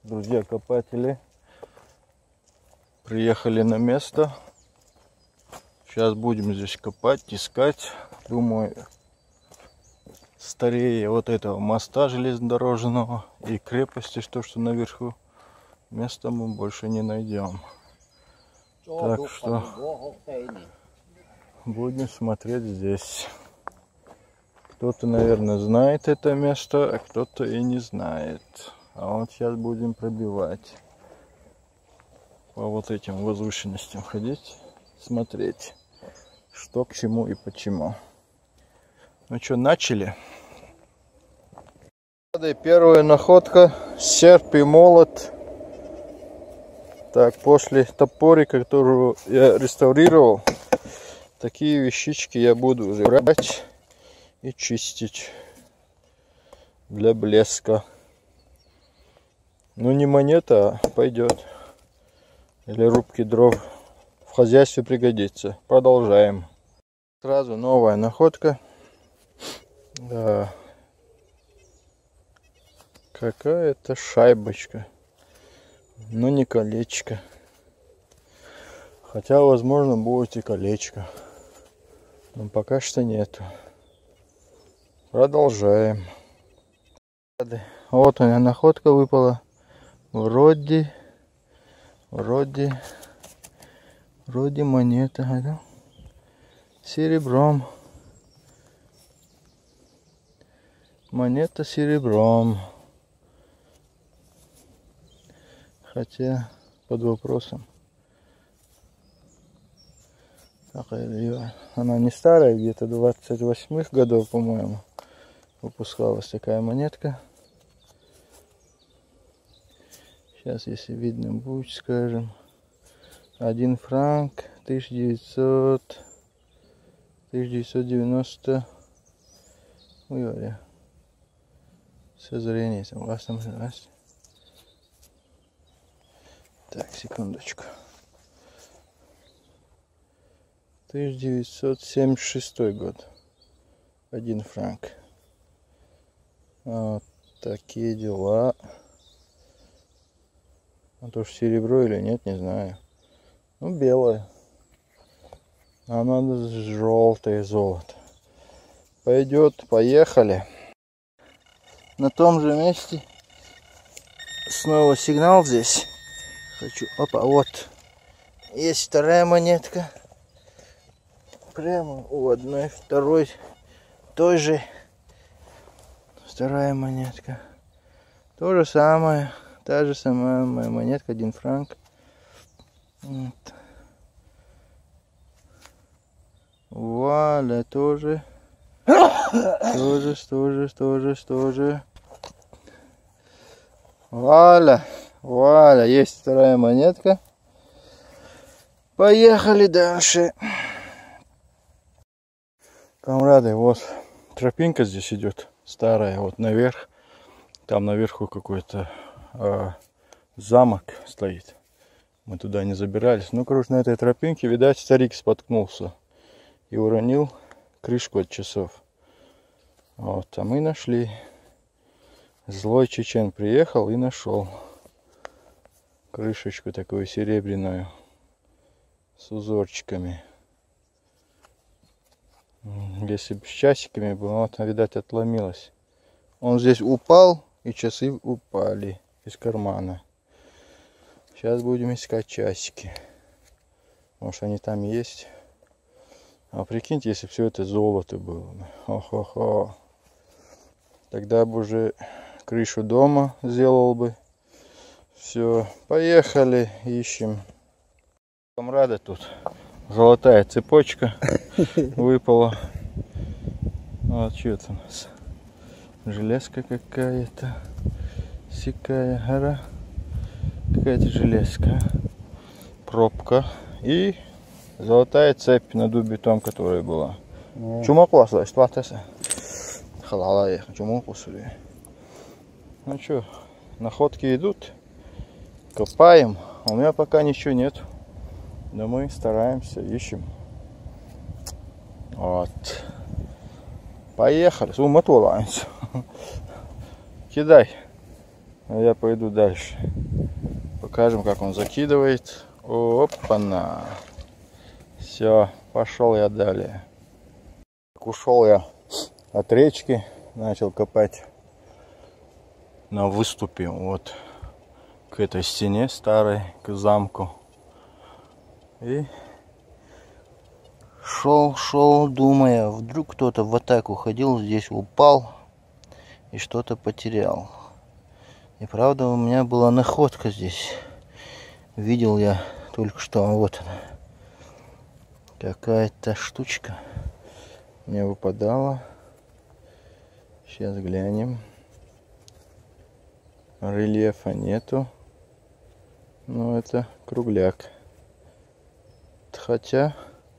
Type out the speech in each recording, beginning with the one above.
Друзья-копатели приехали на место. Сейчас будем здесь копать, искать. Думаю, старее вот этого моста железнодорожного и крепости, что наверху, места мы больше не найдем. Так что будем смотреть здесь. Кто-то, наверное, знает это место, а кто-то и не знает. А вот сейчас будем пробивать. По вот этим возвышенностям ходить, смотреть, что к чему и почему. Ну что, начали? Первая находка, серп и молот. Так, после топорика, которого я реставрировал, такие вещички я буду уже брать и чистить для блеска. Ну не монета, а пойдет. Или рубки дров в хозяйстве пригодится. Продолжаем. Сразу новая находка. Да. Какая-то шайбочка. Но не колечко. Хотя, возможно, будет и колечко. Но пока что нету. Продолжаем. Вот у меня находка выпала. Вроде монета, да? Серебром. Монета серебром. Хотя под вопросом. Она не старая, где-то 28-х годов, по-моему, выпускалась такая монетка. Сейчас, если видно будет, скажем, 1 франк 1990. Ой, говоря. Со зрением согласно. Так, секундочку. 1976 год. 1 франк. Вот такие дела. А то ж серебро или нет, не знаю. Ну, белое. А надо желтое золото. Пойдет, поехали. На том же месте. Снова сигнал здесь. Хочу. Опа, вот. Есть вторая монетка. Прямо у одной, второй. Той же. Вторая монетка. То же самое. Та же самая монетка, 1 франк. Вот. Вуаля, тоже. Тоже. Вуаля, есть вторая монетка. Поехали дальше. Камрады, вот тропинка здесь идет, старая, вот наверх. Там наверху какой-то замок стоит. Мы туда не забирались. Ну, короче, на этой тропинке, видать, старик споткнулся и уронил крышку от часов. Вот, а мы нашли. Злой чечен приехал и нашел крышечку такую серебряную с узорчиками. Если бы с часиками было, вот, видать, отломилась. Он здесь упал, и часы упали из кармана. Сейчас будем искать часики. Может, они там есть. А прикиньте, если все это золото было. Хо-хо-хо. Тогда бы уже крышу дома сделал бы. Все, поехали, ищем. Камрады, тут золотая цепочка выпала. Вот что это у нас. Железка какая-то. Сикая гора. Какая-то железка. Пробка. И золотая цепь на дубе том, которая была. Чума класса, что это? Халала, чума посули. Ну что, находки идут. Копаем. У меня пока ничего нет. Но мы стараемся, ищем. Вот. Поехали. Кидай. А я пойду дальше. Покажем, как он закидывает. Опа-на. Все, пошел я далее. Ушел я от речки, начал копать на выступе вот к этой стене старой, к замку. И шел, думая, вдруг кто-то в атаку ходил, здесь упал и что-то потерял. И правда, у меня была находка здесь. Видел я только что, вот она. Какая-то штучка мне выпадала. Сейчас глянем. Рельефа нету. Но это кругляк. Хотя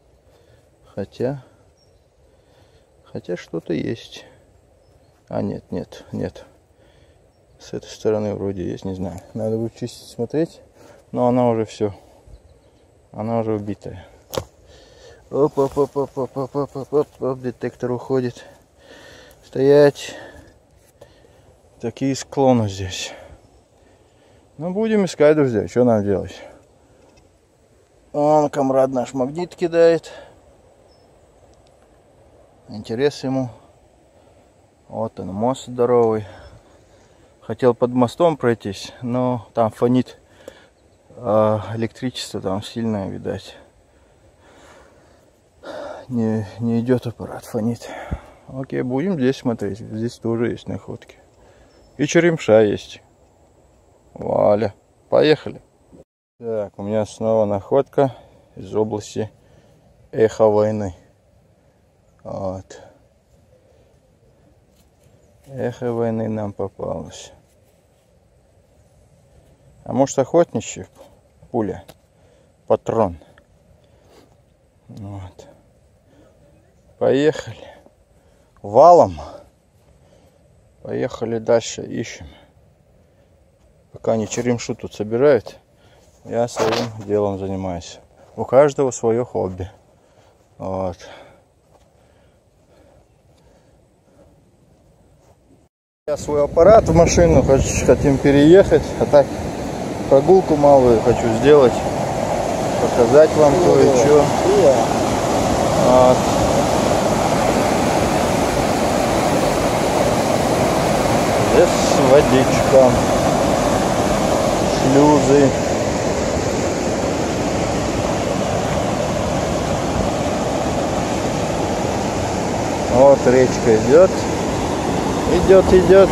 что-то есть. А нет. С этой стороны вроде есть, не знаю. Надо будет чистить, смотреть. Но она уже все. Она уже убитая. Оп, детектор уходит. Стоять. Такие склоны здесь. Ну, будем искать, друзья. Что нам делать? Он, комрад наш, магнит кидает. Интерес ему. Вот он, мост здоровый. Хотел под мостом пройтись, но там фонит. Электричество там сильное, видать. Не идет аппарат, фонит. Окей, будем здесь смотреть. Здесь тоже есть находки. И черемша есть. Вуаля. Поехали. Так, у меня снова находка из области Эхо войны. Вот. Эхо войны нам попалось. А может, охотничья пуля? Патрон. Вот. Поехали. Валом. Поехали дальше, ищем. Пока они черемшу тут собирают, я своим делом занимаюсь. У каждого свое хобби. Вот. Я свой аппарат в машину хотим переехать, а так прогулку малую хочу сделать, показать вам кое-что. Вот. Здесь водичка, шлюзы. Вот речка идет. Идет.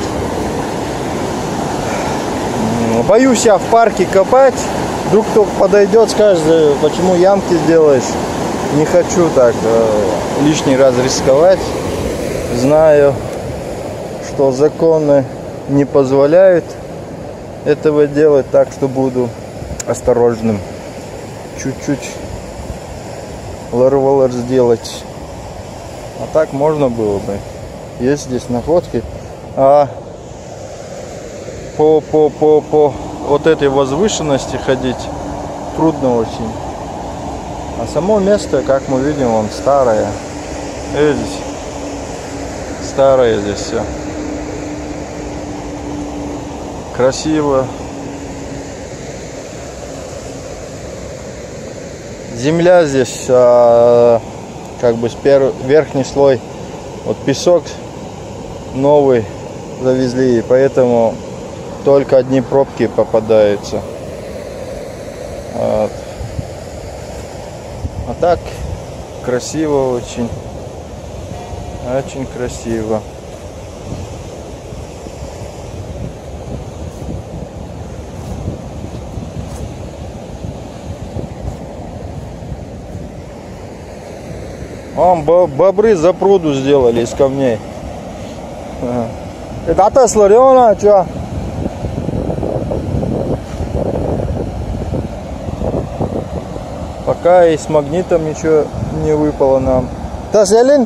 Боюсь я в парке копать. Вдруг кто подойдет, скажет, почему ямки делаешь. Не хочу так лишний раз рисковать. Знаю, что законы не позволяют этого делать, так что буду осторожным. Чуть-чуть лар-валар сделать. А так можно было бы. Есть здесь находки. А по вот этой возвышенности ходить трудно очень. А само место, как мы видим, он старое. Видите? Старое здесь все. Красиво. Земля здесь как бы верхний слой. Вот песок новый завезли, и поэтому только одни пробки попадаются. Вот. А так красиво очень. Очень красиво. Вон бобры запруду сделали из камней. Это отослали, что? Пока и с магнитом ничего не выпало нам. Таслялин?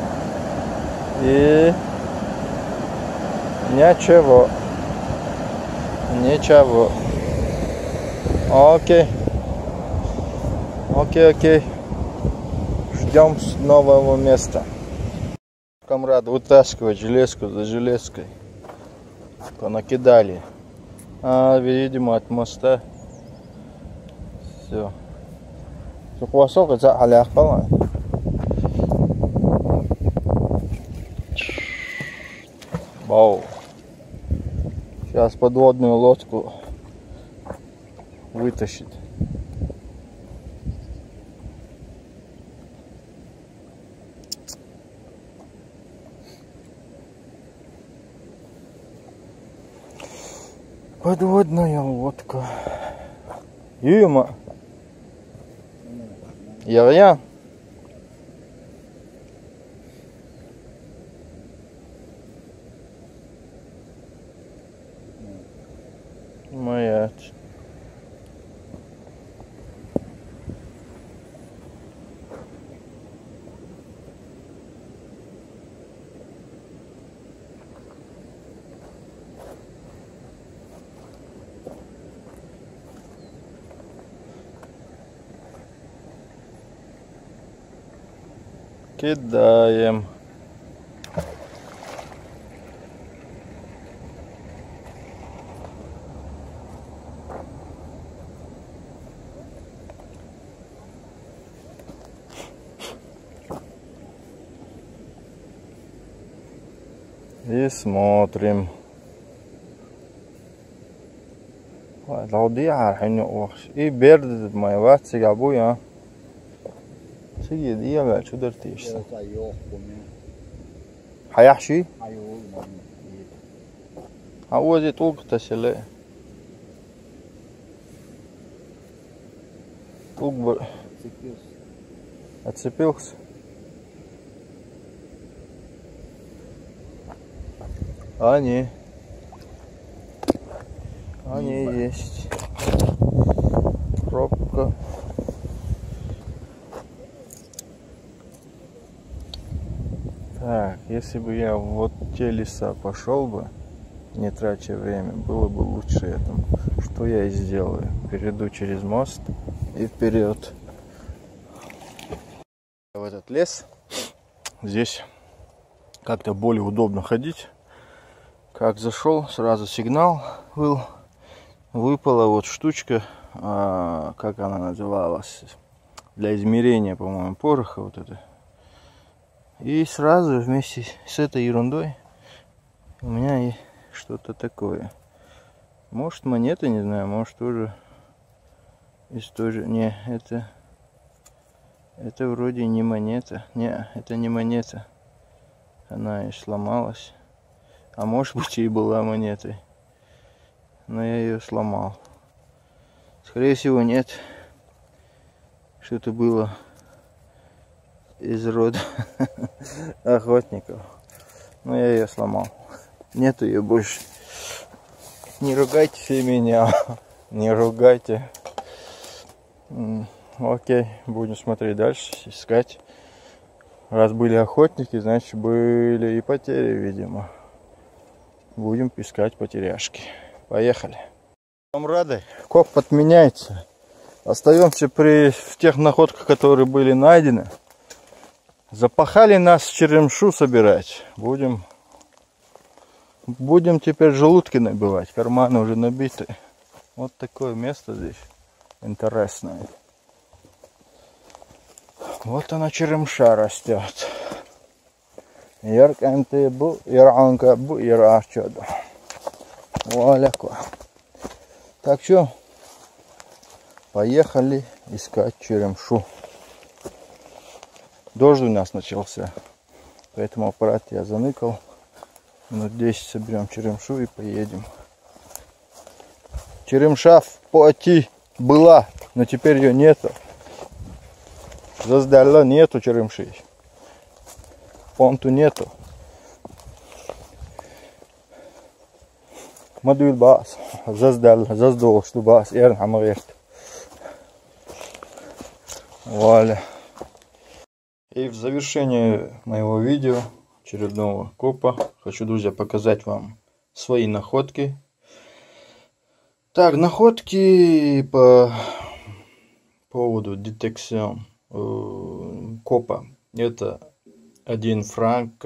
И ничего. Ничего. Окей. Окей. Ждем с нового места. Камрад вытаскивать железку за железкой. Понакидали. Видимо, от моста. Все. Высоко заляг. Вау. Сейчас подводную лодку вытащит. Подводная лодка. Юма. Я. Моя. Кидаем. И смотрим. И берд моего цигабуя. سيد يا شو درتي ايش حيحشي عوزي طوق تسلي طوق отцепился. Они есть. Пробка. Так, если бы я вот те леса пошел бы, не трача время, было бы лучше этому. Что я и сделаю. Перейду через мост и вперед. В этот лес. Здесь как-то более удобно ходить. Как зашел, сразу сигнал был. Выпала вот штучка, как она называлась, для измерения, по-моему, пороха вот это. И сразу вместе с этой ерундой у меня и что-то такое. Может монеты, не знаю, может тоже из той же. Не, это вроде не монета. Не, это не монета. Она и сломалась. А может быть и была монетой. Но я ее сломал. Скорее всего нет. Что-то было из рода охотников. Но я ее сломал. Нету ее больше. Не ругайте все меня. Не ругайте. Окей, будем смотреть дальше, искать. Раз были охотники, значит были и потери, видимо. Будем искать потеряшки. Поехали. Камрады, коп отменяется. Остаемся в тех находках, которые были найдены. Запахали нас черемшу собирать. Будем теперь желудки набивать. Карманы уже набиты. Вот такое место здесь интересное. Вот она черемша растет. Ярканты бу, яранка бу, ярачода. Валяко. Так что, поехали искать черемшу. Дождь у нас начался, поэтому аппарат я заныкал. Минут 10 соберем черемшу и поедем. Черемша в пути была, но теперь ее нету. Заздала нету черемши. Понту нету. Мадуил бас. Заздал, что бас. Эрн хамаверт. Вуаля. И в завершение моего видео, очередного копа, хочу, друзья, показать вам свои находки. Так, находки по поводу детекции копа. Это 1 франк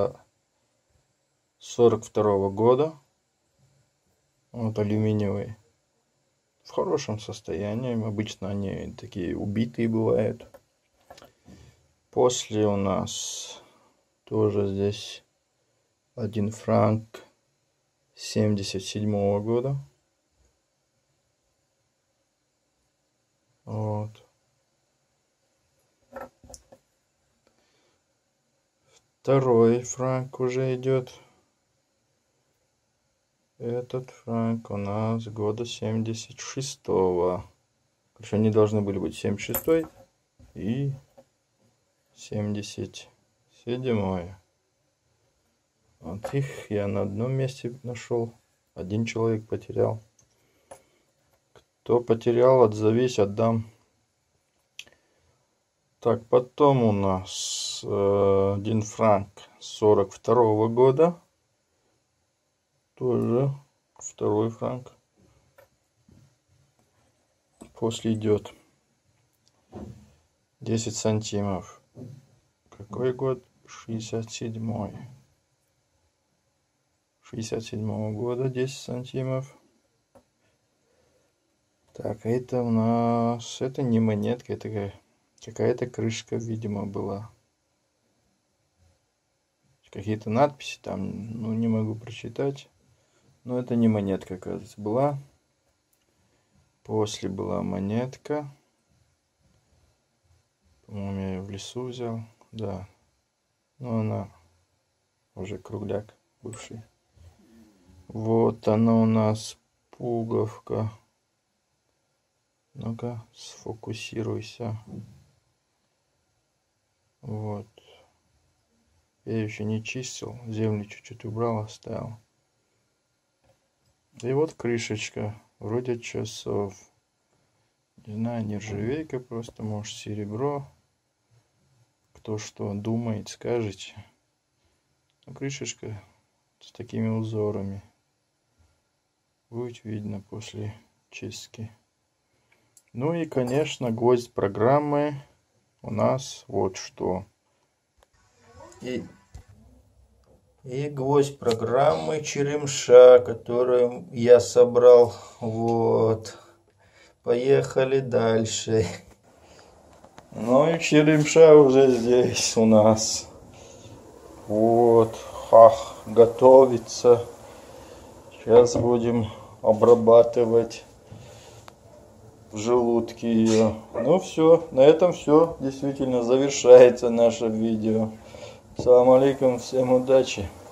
42 года. Вот алюминиевый. В хорошем состоянии. Обычно они такие убитые бывают. После у нас тоже здесь 1 франк 77 года. Вот. Второй франк уже идет. Этот франк у нас года 76-го. Короче, они должны были быть 76-й и 77-й. Вот их я на одном месте нашел. 1 человек потерял. Кто потерял, отзовись, отдам. Так, потом у нас 1 франк 42 года. Тоже 2 франк. После идет 10 сантимов. Какой год? 67-й. 67-го года 10 сантимов. Так, это у нас... Это не монетка, это какая-то крышка, видимо, была. Какие-то надписи там, ну, не могу прочитать. Но это не монетка, кажется, была. После была монетка. По-моему, я ее в лесу взял. Да. Но она уже кругляк бывший. Вот она у нас, пуговка. Ну-ка, сфокусируйся. Вот. Я ее еще не чистил. Землю чуть-чуть убрал, оставил. И вот крышечка. Вроде часов. Не знаю, нержавейка просто, может, серебро. Кто что думает, скажите. Ну, крышечка с такими узорами. Будет видно после чистки. Ну и, конечно, гвоздь программы у нас вот что. И гвоздь программы черемша, которую я собрал. Вот. Поехали дальше. Ну и черемша уже здесь у нас. Вот. Готовится. Сейчас будем обрабатывать в желудке ее. Ну все, на этом все. Действительно завершается наше видео. Ассаламу алейкум, всем удачи.